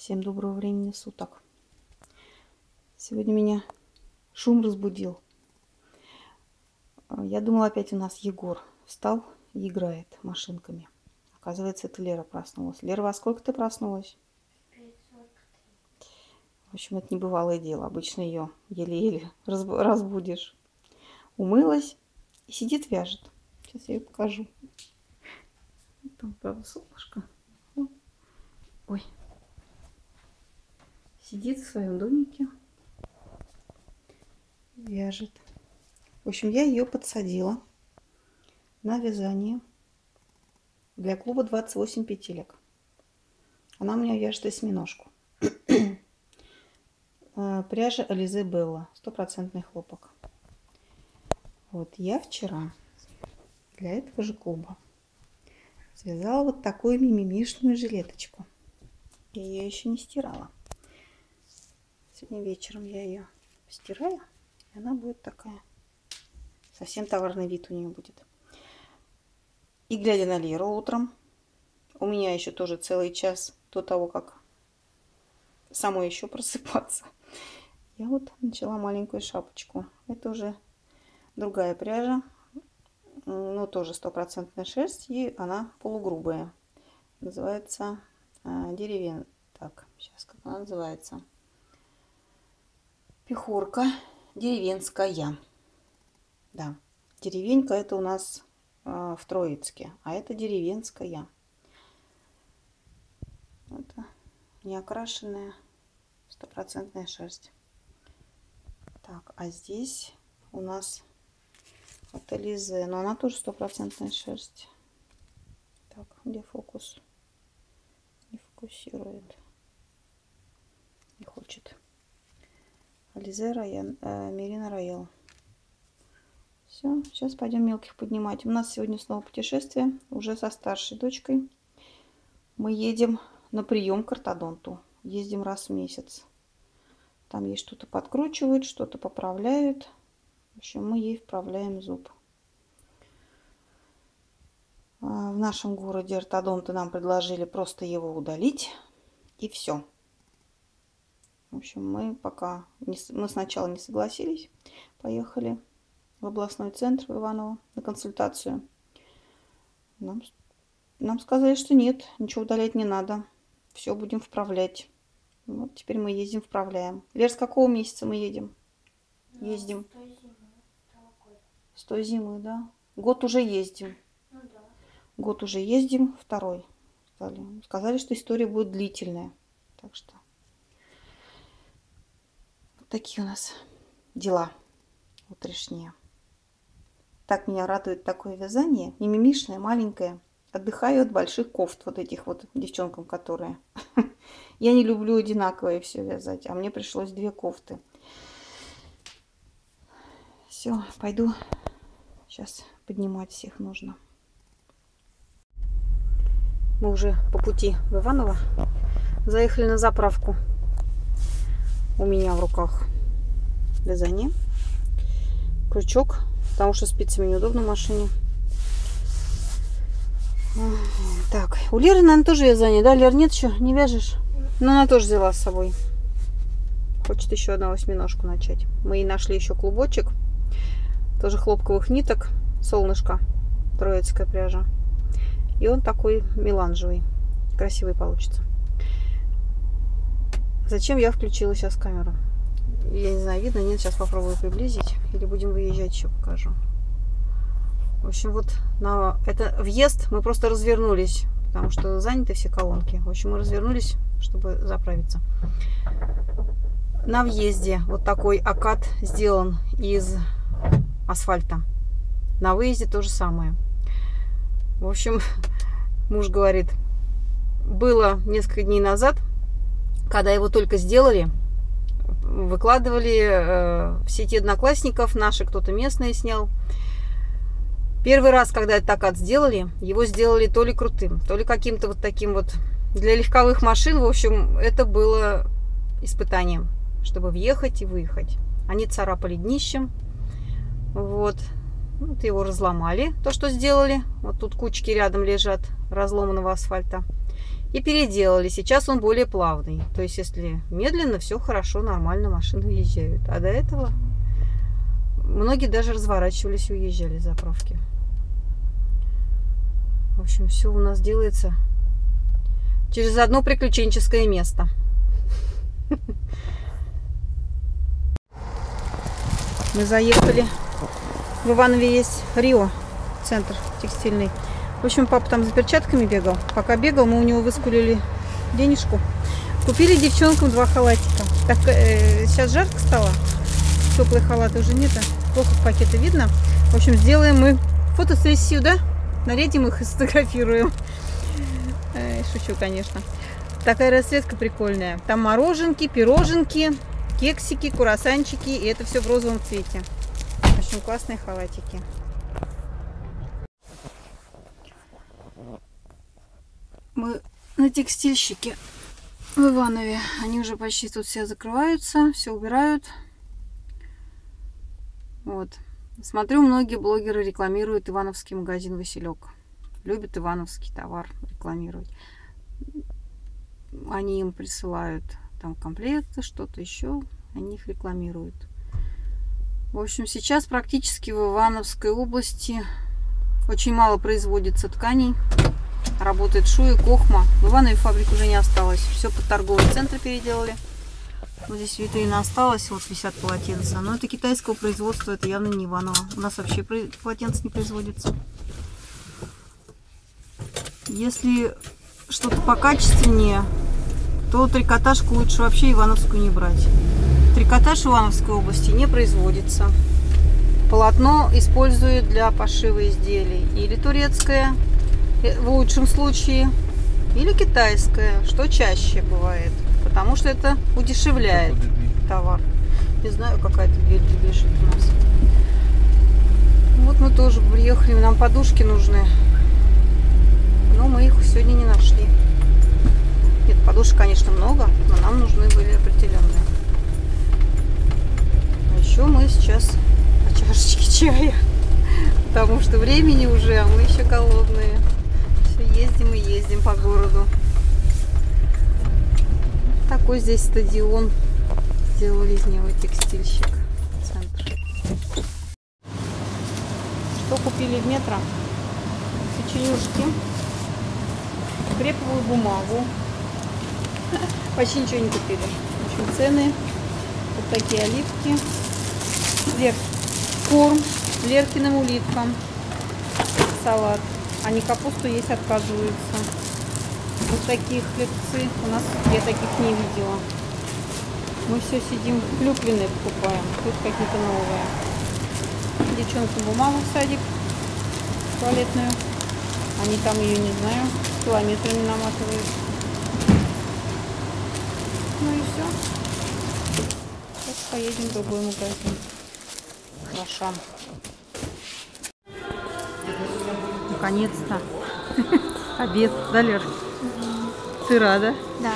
Всем доброго времени суток. Сегодня меня шум разбудил. Я думала, опять у нас Егор встал и играет машинками. Оказывается, это Лера проснулась. Лера, во сколько ты проснулась? 5:43. В общем, это небывалое дело. Обычно ее еле-еле разбудишь. Умылась и сидит, вяжет. Сейчас я ее покажу. Там, правда, солнышко. Ой. Сидит в своем домике. Вяжет. В общем, я ее подсадила на вязание для клуба 28 петелек. Она у меня вяжет осьминожку. Пряжа Alize Bella, 100% хлопок. Вот я вчера для этого же клуба связала вот такую мимимишную жилеточку. Я ее еще не стирала. Сегодня вечером я ее стираю, и она будет такая. Совсем товарный вид у нее будет. И глядя на Леру утром, у меня еще тоже целый час до того, как самой еще просыпаться, я вот начала маленькую шапочку. Это уже другая пряжа, но тоже 100% шерсть, и она полугрубая. Называется деревень. Так, сейчас как она называется? Пехорка деревенская. Да, деревенька это у нас в Троицке, а это деревенская. Это не окрашенная 100% шерсть. Так, а здесь у нас от Alize, но она тоже 100% шерсть. Так, где фокус? Не фокусирует. Не хочет. Alize Merino Royal. Все, сейчас пойдем мелких поднимать. У нас сегодня снова путешествие, уже со старшей дочкой. Мы едем на прием к ортодонту. Ездим раз в месяц. Там ей что-то подкручивают, что-то поправляют. В общем, мы ей вправляем зуб. В нашем городе ортодонты нам предложили просто его удалить. И все. В общем, мы сначала не согласились. Поехали в областной центр в Иваново на консультацию. Нам сказали, что нет, ничего удалять не надо. Все будем вправлять. Вот теперь мы ездим, вправляем. Лер, с какого месяца мы едем? Ездим. С той зимы, да? Год уже ездим. Ну да. Год уже ездим, второй. Сказали, что история будет длительная. Так что вот такие у нас дела утрешние. Так меня радует такое вязание. Мимимишное, маленькое. Отдыхаю от больших кофт вот этих вот девчонкам, которые... Я не люблю одинаковое все вязать, а мне пришлось 2 кофты. Все, пойду. Сейчас поднимать всех нужно. Мы уже по пути в Иваново. Заехали на заправку. У меня в руках вязание. Крючок, потому что спицами неудобно в машине. Так, у Леры, наверное, тоже вязание, да? Лер, нет еще? Не вяжешь? Но она тоже взяла с собой. Хочет еще одну осьминожку начать. Мы ей нашли еще клубочек. Тоже хлопковых ниток. Солнышко. Троицкая пряжа. И он такой меланжевый. Красивый получится. Зачем я включила сейчас камеру? Я не знаю, видно, нет. Сейчас попробую приблизить. Или будем выезжать, еще покажу. В общем, вот на это въезд мы просто развернулись, потому что заняты все колонки. В общем, мы развернулись, чтобы заправиться. На въезде вот такой окат сделан из асфальта. На выезде то же самое. В общем, муж говорит, было несколько дней назад, когда его только сделали, выкладывали в сети одноклассников, наши кто-то местные снял. Первый раз, когда этот окат сделали, его сделали то ли крутым, то ли каким-то вот таким вот для легковых машин. В общем, это было испытанием, чтобы въехать и выехать. Они царапали днищем. Вот его разломали, то, что сделали. Вот тут кучки рядом лежат разломанного асфальта. и переделали. Сейчас он более плавный. То есть, если медленно, все хорошо, нормально, машины уезжают. А до этого многие даже разворачивались и уезжали с заправки. В общем, все у нас делается через одно приключенческое место. Мы заехали. В Иванове есть Рио, центр текстильный. В общем, папа там за перчатками бегал. Пока бегал, мы у него выскулили денежку. Купили девчонкам 2 халатика. Так, сейчас жарко стало. Теплые халаты уже нет. Плохо в пакеты видно. В общем, сделаем мы фотосессию, да? Нарядим их и сфотографируем. Шучу, конечно. Такая расцветка прикольная. Там мороженки, пироженки, кексики, круассанчики. И это все в розовом цвете. Очень классные халатики. Мы на текстильщике в Иванове. Они уже почти тут все закрываются, все убирают. Вот. Смотрю, многие блогеры рекламируют ивановский магазин «Василек». Любят ивановский товар рекламировать. Они им присылают там комплекты, что-то еще. Они их рекламируют. В общем, сейчас практически в Ивановской области очень мало производится тканей. Работает Шуй и Кохма. В Иванове фабрик уже не осталось. Все под торговые центры переделали. Вот здесь витрина осталась, вот висят полотенца. Но это китайского производства, это явно не Иваново. У нас вообще полотенца не производятся. Если что-то покачественнее, то трикотажку лучше вообще ивановскую не брать. Трикотаж в Ивановской области не производится. Полотно используют для пошива изделий. Или турецкое, в лучшем случае, или китайское, что чаще бывает. Потому что это удешевляет товар. Не знаю, какая-то дверь бежит у нас. Вот мы тоже приехали, нам подушки нужны. Но мы их сегодня не нашли. Нет, подушек, конечно, много, но нам нужны были определенные. А еще мы сейчас по чашечке чая. Потому что времени уже, а мы еще голодные. Все ездим и ездим по городу. Такой здесь стадион. Сделали из него текстильщик. Центр. Что купили в метро? Печенюшки. Креповую бумагу. Почти ничего не купили. В общем, цены. Вот такие оливки. Корм Леркиным улиткам. Салат. Они капусту есть отказываются. Вот такие хлебцы. У нас я таких не видела. Мы все сидим, клюквенные покупаем. Тут какие-то новые. Девчонкам бумагу в садик туалетную. Они там ее, не знаю, километрами наматывают. Ну и все. Сейчас поедем в другой магазин. К Рошам. Наконец-то. Обед, да, Лер? Ты рада? Да.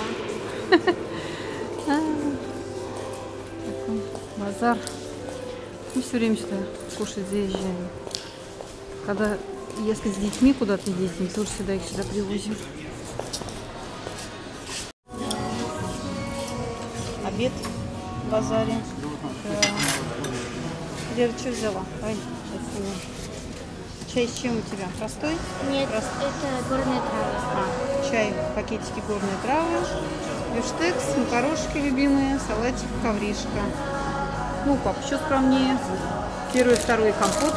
Базар. Мы все время сюда кушать заезжаем. Когда, если с детьми куда-то ездим, тоже сюда их сюда привозим. Обед в базаре. Лера, что взяла? Ой, сейчас снимем. Чай с чем у тебя? Простой? Нет, это горные травы. Чай, пакетики горные травы, бифштекс, макарошки любимые, салатик, ковришка. Ну, пап, что скромнее. Первый, второй компот.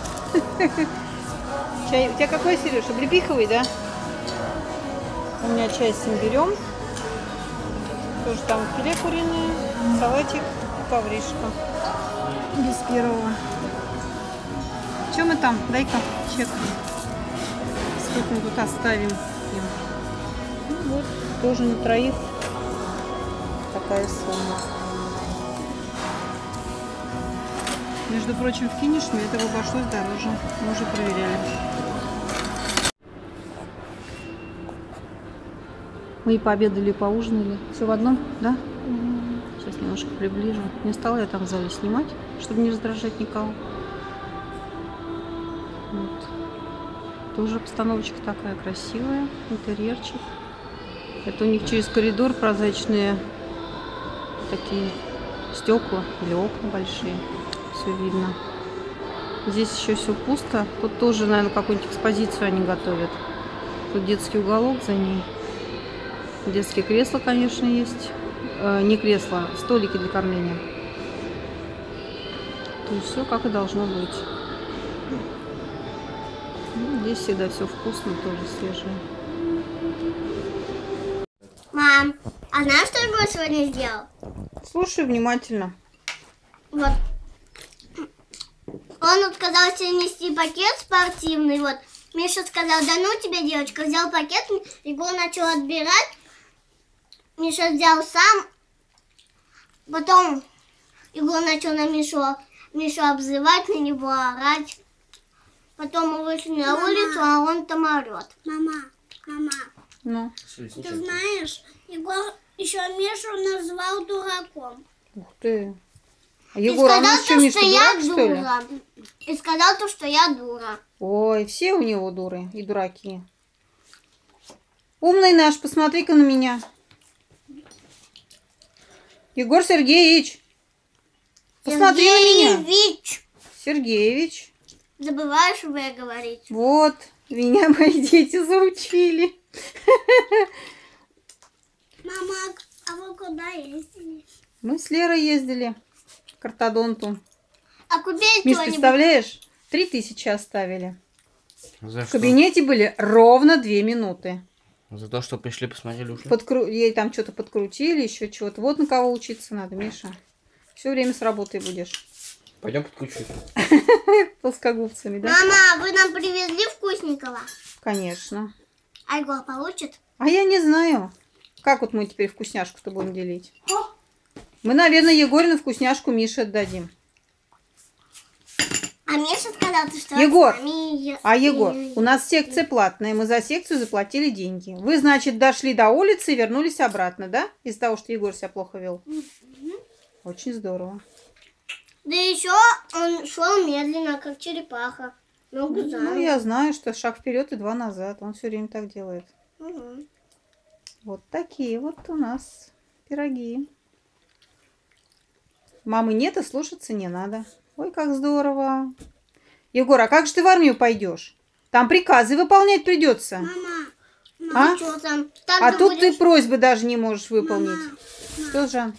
Чай. У тебя какой, Сереж? Облепиховый, да? У меня чай с имбирем. Тоже там филе куриное, салатик, ковришка. Без первого. Что мы там? Дай-ка чек. Сколько мы тут оставим. Ну, вот, тоже на троих такая сумма. Между прочим, в Кинешме это обошлось дороже. Мы уже проверяли. Мы и пообедали, и поужинали. Все в одном, да? Сейчас немножко приближу. Не стала я там в зале снимать, чтобы не раздражать никого. Вот. Тоже обстановочка такая красивая, интерьерчик. Это у них через коридор прозрачные такие стекла или окна большие. Все видно. Здесь еще все пусто. Тут тоже, наверное, какую-нибудь экспозицию они готовят. Тут детский уголок за ней. Детские кресла, конечно, есть. Не кресла, столики для кормления. То есть все как и должно быть. Ну, здесь всегда все вкусно, тоже свежее. Мам, а знаешь, что я сегодня сделал? Слушай внимательно. Вот. Он отказался нести пакет спортивный. Вот. Миша сказал, да ну тебе, девочка. Взял пакет, Егор начал отбирать. Миша взял сам. Потом Егор начал на Мишу обзывать, на него орать. Потом мы вышли на улицу, а он там орет. Мама. Ну. Ты знаешь, Егор еще Мишу назвал дураком. Ух ты. А Егор, а у нас что, Миша, дурак, что ли? И сказал то, что я дура. Ой, все у него дуры и дураки. Умный наш, посмотри-ка на меня. Егор Сергеевич, посмотри на меня. Сергеевич. Забываешь вы говорить. Вот, меня мои дети заучили. Мама, а вы куда ездили? Мы с Лерой ездили к ортодонту. А купить Миш, что-нибудь? представляешь, 3000 оставили. За В кабинете были ровно 2 минуты. За то, что пришли, посмотрели, ушли. Ей там что-то подкрутили, еще чего-то. Вот на кого учиться надо, Миша. Все время с работой будешь. Пойдем подкручу. Плоскогубцами, да? Мама, вы нам привезли вкусненького? Конечно. А Егор получит? А я не знаю. Как вот мы теперь вкусняшку-то будем делить? Мы, наверное, Егорину вкусняшку Мише отдадим. А Миша сказал, что... Егор, с Егор, у нас секция платная, мы за секцию заплатили деньги. Вы, значит, дошли до улицы и вернулись обратно, да? Из-за того, что Егор себя плохо вел. Очень здорово. Да еще он шел медленно, как черепаха. Ногу за Ну, ногу. я знаю, что шаг вперед и 2 назад. Он все время так делает. Угу. Вот такие вот у нас пироги. Мамы нет, и слушаться не надо. Ой, как здорово. Егор, а как же ты в армию пойдешь? Там приказы выполнять придется. Мама, А? что там? Так А ты тут будешь... ты просьбы даже не можешь выполнить. Что, Жан?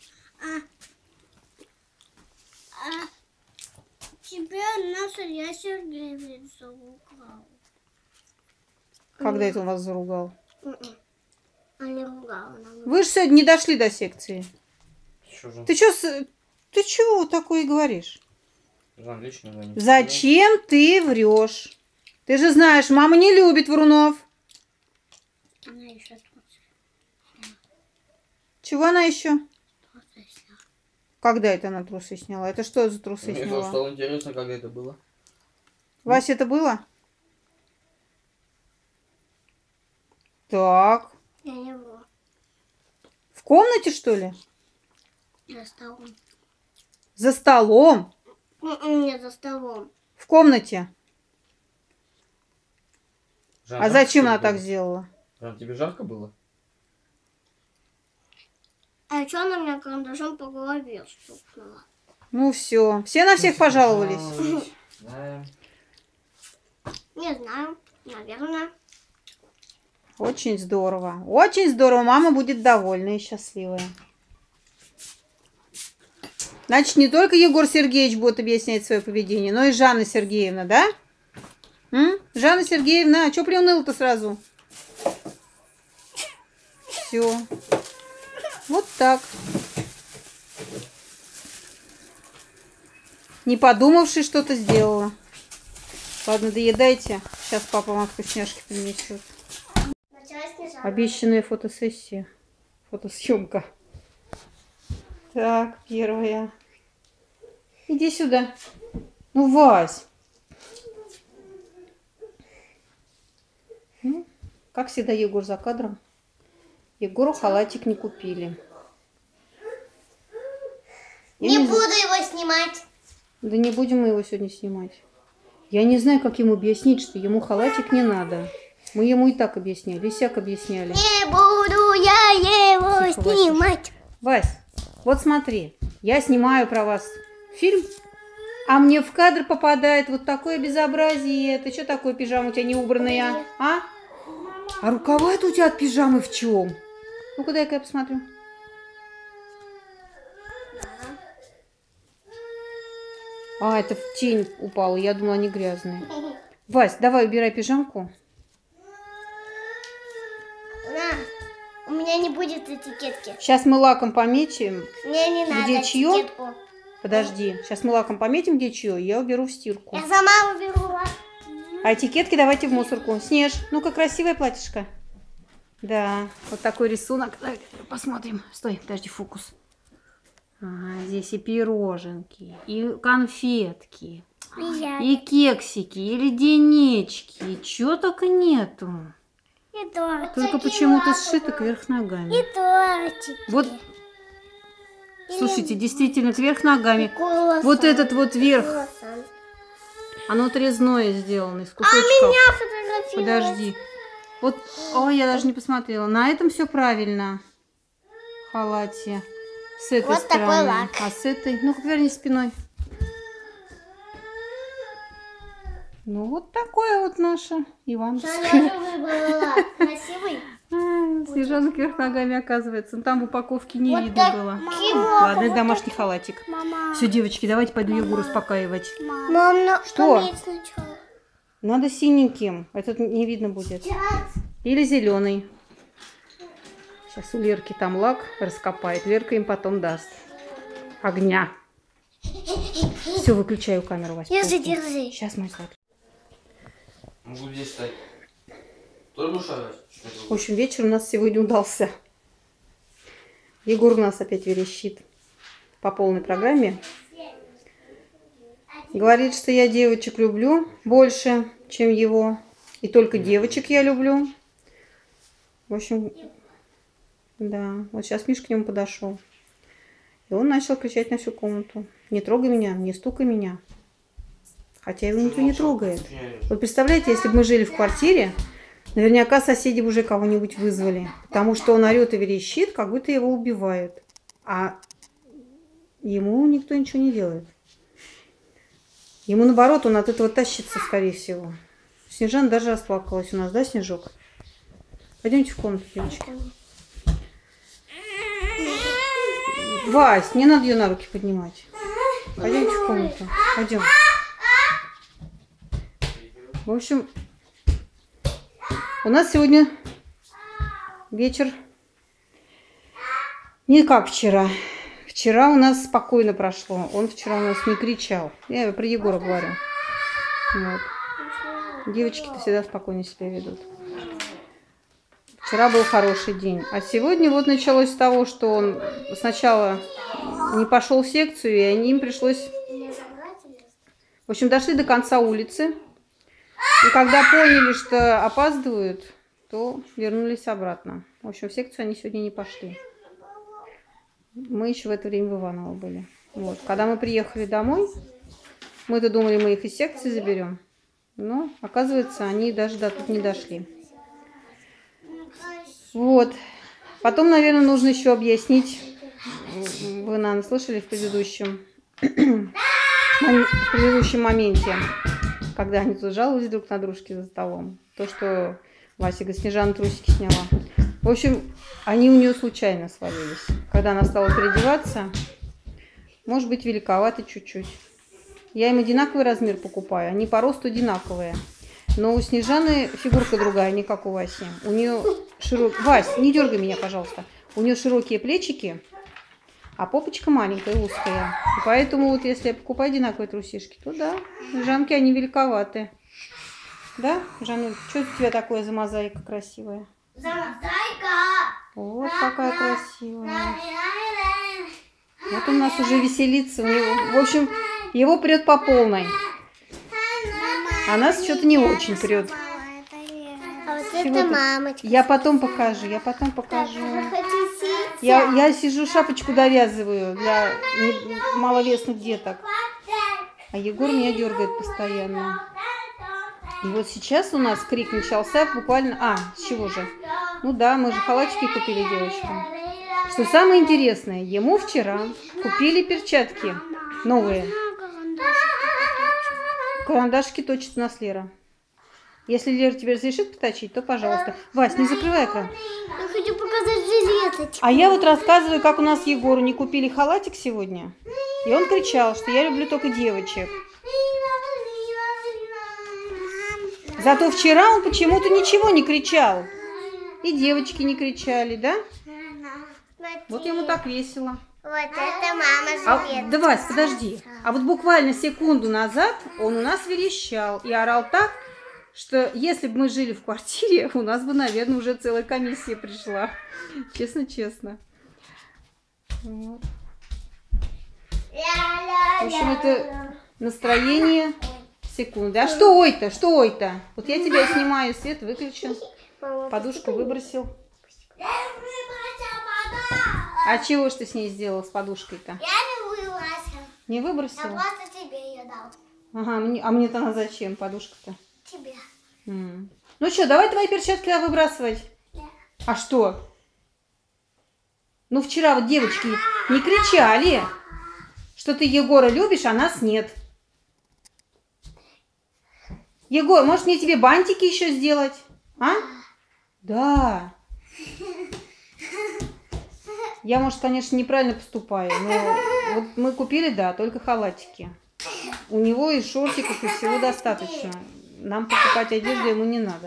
Теперь нас Илья Сергеевич заругал. Когда это он вас заругал? Он не ругал нам. Вы же сегодня не дошли до секции. Что же? Ты чего такое говоришь? Жан, лично не Зачем ты врешь? Ты же знаешь, мама не любит врунов. Она еще трусы. Чего она еще? Трусы сняла. Когда это она трусы сняла? Это что за трусы Мне сняла? стало интересно, когда это было. Вася, это было? Так. Я не вру. В комнате, что ли? За столом. За столом? Нет, за столом. В комнате? Жан, А жарко, зачем что ли, она так было? сделала? Жан, тебе жарко было? А что она меня карандашом по голове стукнула? Ну все. Все на всех пожаловались. Да. Не знаю. Наверное. Очень здорово. Очень здорово. Мама будет довольна и счастливая. Значит, не только Егор Сергеевич будет объяснять свое поведение, но и Жанна Сергеевна, да? Жанна Сергеевна, а что приуныла-то сразу? Все. Вот так. Не подумавши, что-то сделала. Ладно, доедайте. Сейчас папа вам вкусняшки принесет. Обещанная фотосессия. Фотосъемка. Так, первая. Иди сюда. Ну, Вась. Ну, как всегда, Егор за кадром. Егору халатик не купили. Не буду его снимать. Да не будем мы его сегодня снимать. Я не знаю, как ему объяснить, что ему халатик не надо. Мы ему и так объясняли, и сяк объясняли. Не буду я его Тихо, Вася. снимать. Вась, вот смотри, я снимаю про вас фильм, а мне в кадр попадает вот такое безобразие. Ты что такое, пижама у тебя не убранная, а? А рукава-то у тебя от пижамы в чем? Ну, куда я посмотрю? А, это в тень упало, я думала, они грязные. Вась, давай убирай пижамку. На, у меня не будет этикетки. Сейчас мы лаком пометим. Мне не надо Где чье? этикетку. Подожди, сейчас мы лаком пометим, где чье, и я уберу в стирку. Я сама уберу. А этикетки давайте в мусорку. Снеж, ну-ка, красивое платьишко. Да, вот такой рисунок. Давай посмотрим. Стой, подожди, фокус. Ага, здесь и пироженки, и конфетки, и кексики, и леденечки. И чего только нету. И тортики. Только почему-то сшито кверх ногами. И тортики. Вот, слушайте, действительно, кверх ногами. Круассан. Вот этот вот верх, Круассан. оно отрезное сделано из А кусочков. меня фотографировать. Подожди. Вот, ой, я даже не посмотрела. На этом все правильно. В халате. С этой Вот стороны. такой лак. А с этой? Ну-ка, повернись спиной. Ну, вот такое вот наше Я Ивановское. тоже выбрала лак. Красивый. Снежанок вверх ногами, оказывается. Ну, там в упаковке не Вот видно так. было. Мама. Ладно, это домашний халатик. Мама. Все, девочки, давайте пойду Егору успокаивать. Мам, ну Что? пометь сначала. Надо синеньким. Этот не видно будет. Сейчас. Или зеленый. Сейчас у Лерки там лак раскопает. Лерка им потом даст огня. Все, выключаю камеру, Вась. Держи, держи. Сейчас, мой сладкий. Могу здесь стать. Тоже будешь шагать? В общем, вечер у нас сегодня удался. Егор у нас опять верещит по полной программе. Говорит, что я девочек люблю больше, чем его. И только девочек я люблю. В общем, да. Вот сейчас Миш к нему подошел. И он начал кричать на всю комнату. Не трогай меня, не стукай меня. Хотя его никто не трогает. Вот представляете, если бы мы жили в квартире, наверняка соседи бы уже кого-нибудь вызвали. Потому что он орет и верещит, как будто его убивают. А ему никто ничего не делает. Ему наоборот, он от этого тащится, скорее всего. Снежана даже расплакалась у нас, да, Снежок? Пойдемте в комнату, девочки. Вась, не надо ее на руки поднимать. Пойдемте в комнату. Пойдем. В общем, у нас сегодня вечер не как вчера. Вчера у нас спокойно прошло. Он вчера у нас не кричал. Я про Егора говорю. Вот. Девочки-то всегда спокойно себя ведут. Вчера был хороший день. А сегодня вот началось с того, что он сначала не пошел в секцию, и им пришлось... В общем, дошли до конца улицы. И когда поняли, что опаздывают, то вернулись обратно. В общем, в секцию они сегодня не пошли. Мы еще в это время в Иваново были. Вот. Когда мы приехали домой, мы-то думали, мы их из секции заберем. Но, оказывается, они даже до тут не дошли. Вот. Потом, наверное, нужно еще объяснить. Вы, наверное, слышали в предыдущем моменте, когда они тут жаловались друг на дружке за столом. То, что Вася Снежана трусики сняла. В общем, они у нее случайно свалились. Когда она стала переодеваться, может быть, великоваты чуть-чуть. Я им одинаковый размер покупаю, они по росту одинаковые. Но у Снежаны фигурка другая, не как у Васи. У нее широкие... Вась, не дергай меня, пожалуйста. У нее широкие плечики, а попочка маленькая, узкая. И поэтому вот если я покупаю одинаковые трусишки, то да, Жанки, они великоваты. Да, Жануль, что у тебя такое за мозаика красивая? За мозаика. Вот какая красивая. Вот он у нас уже веселится. У него, в общем, его прет по полной. А нас что-то не очень прет. А вот это мамочка. Я потом покажу, я потом покажу. Я сижу, шапочку довязываю для маловесных деток. А Егор меня дергает постоянно. И вот сейчас у нас крик начался буквально... А, с чего же? Ну да, мы же халатики купили девочкам. Что самое интересное, ему вчера купили перчатки новые. Карандашики точит у нас Лера. Если Лера тебе разрешит поточить, то пожалуйста. Вась, не закрывай экран. Я хочу показать жилеточку. А я вот рассказываю, как у нас Егору не купили халатик сегодня. И он кричал, что я люблю только девочек. Зато вчера он почему-то ничего не кричал. И девочки не кричали, да? Вот ему так весело. Вот это мама жилетка. Да, Вась, подожди. А вот буквально секунду назад он у нас верещал и орал так, что если бы мы жили в квартире, у нас бы, наверное, уже целая комиссия пришла. Честно-честно. Вот. В общем, это настроение секунды. А что ой-то? Что ой-то? Вот я тебя снимаю, свет выключил, подушку выбросил. А чего ж ты с ней сделал, с подушкой-то? Я не выбросил. Не Я выбросил? просто тебе ее дал. Ага, а мне-то она зачем, подушка-то? Тебе. Ну что, давай твои перчатки выбрасывать. Да. А что? Ну вчера вот девочки не кричали, что ты Егора любишь, а нас нет. Егор, может мне тебе бантики еще сделать? А? Да. Я, может, конечно, неправильно поступаю, но вот мы купили, да, только халатики. У него и шортиков, и всего достаточно. Нам покупать одежду ему не надо.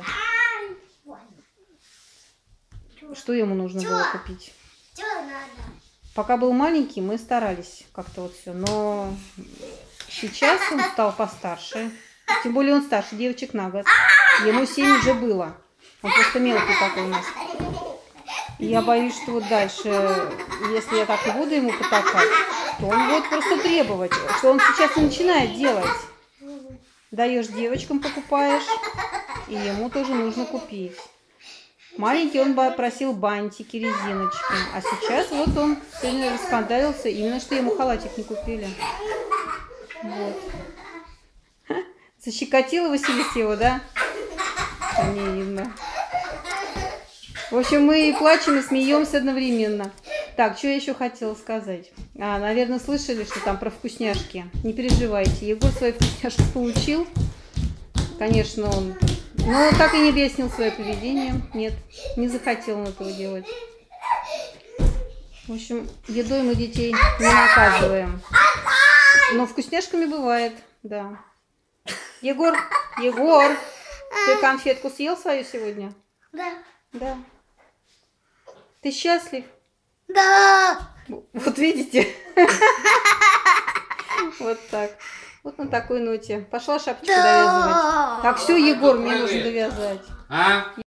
Что ему нужно было купить? Что надо? Пока был маленький, мы старались как-то вот все. Но сейчас он стал постарше. Тем более он старше девочек на год. Ему 7 уже было. Он просто мелкий такой у нас. И я боюсь, что вот дальше, если я так и буду ему потакать, то он будет просто требовать, что он сейчас и начинает делать. Даешь девочкам, покупаешь, и ему тоже нужно купить. Маленький он просил бантики, резиночки, а сейчас вот он сегодня раскандалился, именно что ему халатик не купили. Вот. Защекотила Василиса его, да? Не видно. В общем, мы и плачем, и смеемся одновременно. Так, что я еще хотела сказать? Наверное, слышали, что там про вкусняшки. Не переживайте, Егор свои вкусняшки получил. Конечно, он... Но так и не объяснил свое поведение. Нет, не захотел он этого делать. В общем, едой мы детей не наказываем. Но вкусняшками бывает, да. Егор, ты конфетку съел свою сегодня? Да. Да. Ты счастлив? Да. Вот видите? Вот так. Вот на такой ноте. Пошла шапочку довязывать. Так, все, Егор, мне нужно довязать.